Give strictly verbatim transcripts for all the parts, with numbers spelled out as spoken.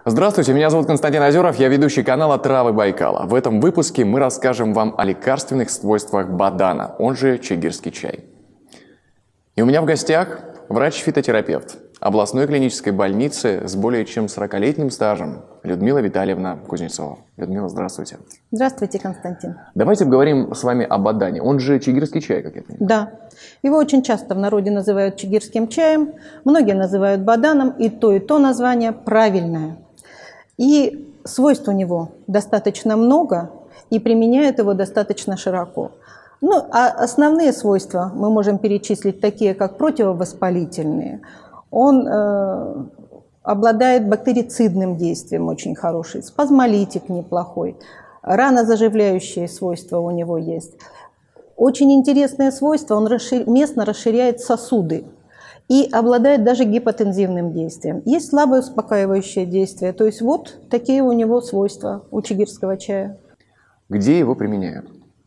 Здравствуйте, меня зовут Константин Озеров, я ведущий канала «Травы Байкала». В этом выпуске мы расскажем вам о лекарственных свойствах бадана, он же чигирский чай. И у меня в гостях врач-фитотерапевт областной клинической больницы с более чем сорокалетним стажем Людмила Витальевна Кузнецова. Людмила, здравствуйте. Здравствуйте, Константин. Давайте поговорим с вами о бадане, он же чигирский чай, как я понимаю. Да, его очень часто в народе называют чигирским чаем, многие называют баданом, и то, и то название правильное. И свойств у него достаточно много, и применяют его достаточно широко. Ну, а основные свойства мы можем перечислить, такие как противовоспалительные. Он э, обладает бактерицидным действием очень хороший, спазмолитик неплохой, ранозаживляющие свойства у него есть. Очень интересное свойство, он расшир... местно расширяет сосуды и обладает даже гипотензивным действием. Есть слабое успокаивающее действие, то есть вот такие у него свойства у чигирского чая. Где его применяют?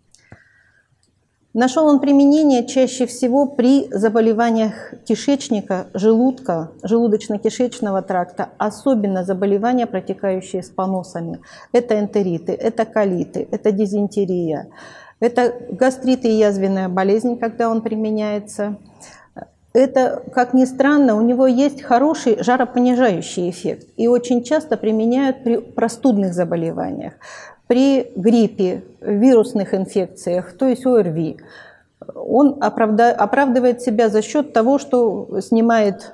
Нашел он применение чаще всего при заболеваниях кишечника, желудка, желудочно-кишечного тракта, особенно заболевания, протекающие с поносами. Это энтериты, это колиты, это дизентерия, это гастриты и язвенная болезнь, когда он применяется. Это, как ни странно, у него есть хороший жаропонижающий эффект и очень часто применяют при простудных заболеваниях. При гриппе, вирусных инфекциях, то есть ОРВИ, он оправдывает себя за счет того, что снимает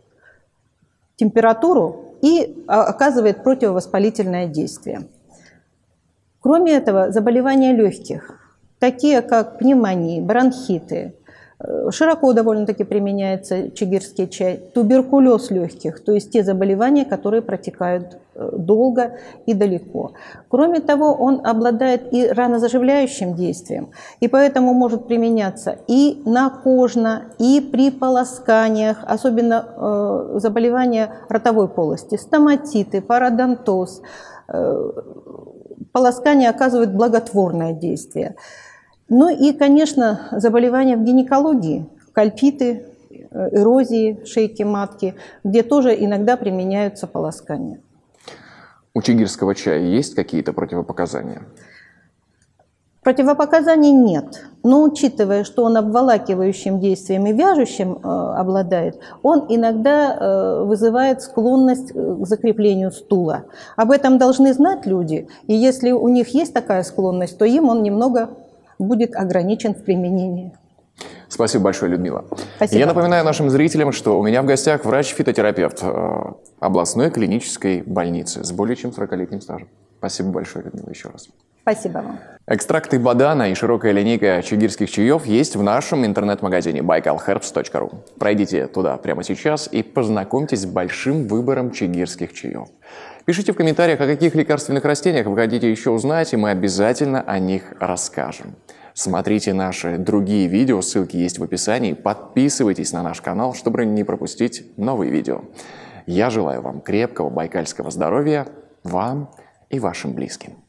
температуру и оказывает противовоспалительное действие. Кроме этого, заболевания легких, такие как пневмонии, бронхиты, широко довольно-таки применяется чигирский чай, туберкулез легких, то есть те заболевания, которые протекают долго и далеко. Кроме того, он обладает и ранозаживляющим действием, и поэтому может применяться и накожно, и при полосканиях, особенно э, заболевания ротовой полости, стоматиты, пародонтоз. Э, полоскание оказывает благотворное действие. Ну и, конечно, заболевания в гинекологии, кальпиты, эрозии шейки матки, где тоже иногда применяются полоскания. У чигирского чая есть какие-то противопоказания? Противопоказаний нет, но учитывая, что он обволакивающим действием и вяжущим э, обладает, он иногда э, вызывает склонность к закреплению стула. Об этом должны знать люди, и если у них есть такая склонность, то им он немного будет ограничен в применении. Спасибо большое, Людмила. Спасибо. Я напоминаю нашим зрителям, что у меня в гостях врач-фитотерапевт областной клинической больницы с более чем сорокалетним стажем. Спасибо большое, Людмила, еще раз. Спасибо вам. Экстракты бадана и широкая линейка чигирских чаев есть в нашем интернет-магазине байкал хербс точка ру. Пройдите туда прямо сейчас и познакомьтесь с большим выбором чигирских чаев. Пишите в комментариях, о каких лекарственных растениях вы хотите еще узнать, и мы обязательно о них расскажем. Смотрите наши другие видео, ссылки есть в описании. Подписывайтесь на наш канал, чтобы не пропустить новые видео. Я желаю вам крепкого байкальского здоровья, вам и вашим близким.